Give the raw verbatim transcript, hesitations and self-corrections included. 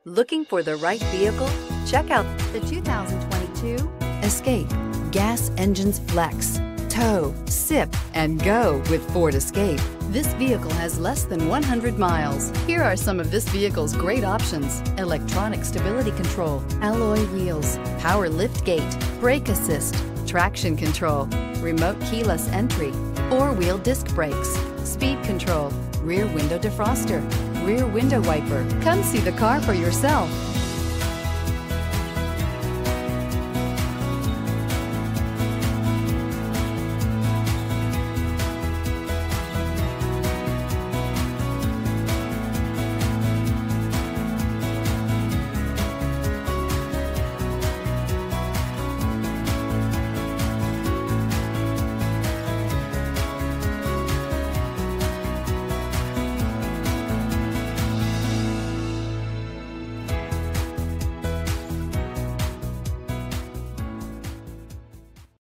Looking for the right vehicle? Check out the two thousand twenty-two Escape. Gas engines flex, tow, sip, and go with Ford Escape. This vehicle has less than one hundred miles. Here are some of this vehicle's great options: electronic stability control, alloy wheels, power lift gate, brake assist, traction control, remote keyless entry, four-wheel disc brakes, speed control, rear window defroster, rear window wiper. Come see the car for yourself.